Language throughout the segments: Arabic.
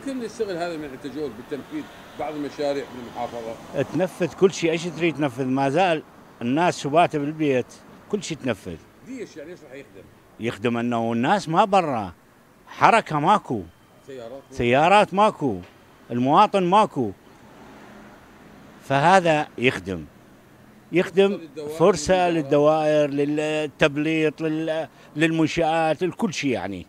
ممكن نستغل هذا من التجول بالتنفيذ بعض المشاريع في المحافظه. تنفذ كل شيء، ايش تريد تنفذ؟ ما زال الناس شباته بالبيت، كل شيء تنفذ. ليش يعني ايش راح يخدم؟ يخدم انه الناس ما برا، حركه ماكو، سيارات ماكو، المواطن ماكو، فهذا يخدم فرصه للدوائر، للتبليط، للمنشآت، لكل شيء يعني،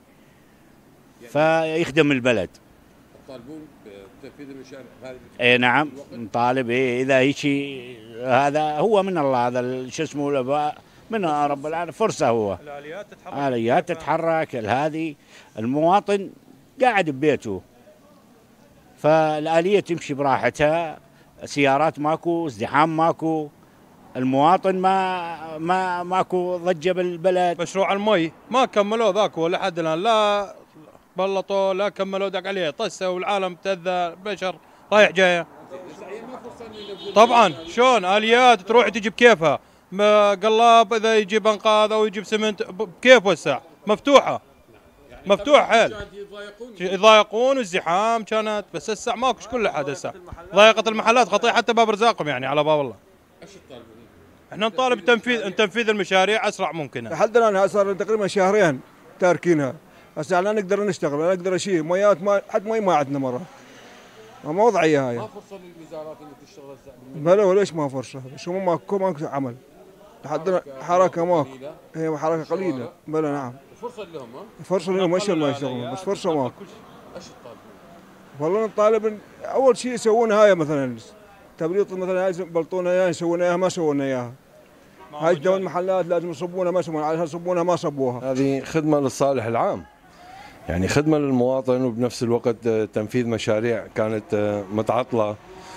فيخدم البلد. تطالبون بتنفيذ المشاريع هذه؟ اي نعم نطالب. اذا هيك هذا هو من الله، هذا شو اسمه من رب العالمين، فرصه. هو الاليات تتحرك، هذه المواطن قاعد ببيته، فالاليه تمشي براحتها، سيارات ماكو، ازدحام ماكو، المواطن ماكو ضجه بالبلد. مشروع المي ما كملوه ذاك ولا حد الان، لا بلطوا لا كملوا، دق عليه طسه والعالم تاذى، بشر رايح جايه. طبعا شلون اليات تروح تجي بكيفها، قلاب اذا يجيب انقاذ او يجيب سمنت بكيف وسع، مفتوحه مفتوح حيل، يضايقون والزحام كانت، بس هسه ماكو كل احد هسه، ضايقت المحلات خطيه حتى باب رزاقهم يعني على باب الله. ايش تطالبون؟ احنا نطالب تنفيذ المشاريع اسرع ممكن. لحد الان صار تقريبا شهرين تاركينها، هسه لا نقدر نشتغل ولا نقدر شيء، ميات حد ما عندنا مره، ما وضعيه هاي. ما فرصه للوزارات انها تشتغل هسه؟ بلا وليش ما فرصه؟ بس هم ماكو عمل لحد حركه ماكو، هي حركه قليله. بلا نعم فرصه لهم، فرصه لهم ما يشتغلون، بس فرصه ماكو. ايش تطالبون؟ والله نطالب اول شيء يسوون هاي مثلا تبليط، مثلا هاي بلطونا اياها، يسوون اياها ما سوونا اياها. هاي جو المحلات لازم يصبونها ما يسوونها، على يصبونها ما صبوها. هذه خدمه للصالح العام، يعني خدمه للمواطن، وبنفس الوقت تنفيذ مشاريع كانت متعطله،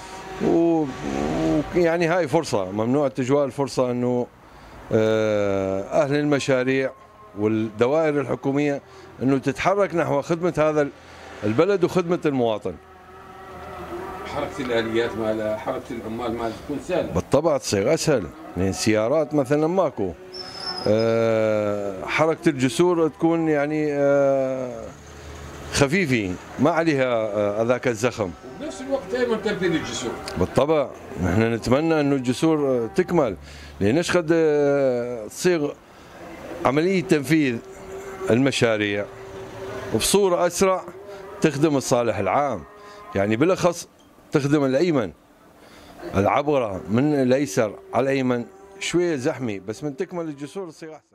ويعني هاي فرصه، ممنوع التجوال الفرصه انه اهل المشاريع والدوائر الحكوميه انه تتحرك نحو خدمه هذا البلد وخدمه المواطن. حركه الاليات مالها، حركه العمال مالها تكون سهله. بالطبع تصير اسهل، لان السيارات مثلا ماكو، حركه الجسور تكون يعني خفيفه، ما عليها ذاك الزخم. وبنفس الوقت ايضا تنفيذ الجسور. بالطبع نحن نتمنى انه الجسور تكمل، لان ايش قد تصير عمليه تنفيذ المشاريع وبصوره اسرع، تخدم الصالح العام، يعني بالاخص تخدم الايمن، العبره من الايسر على الايمن شويه زحمه، بس من تكمل الجسور تصير احسن.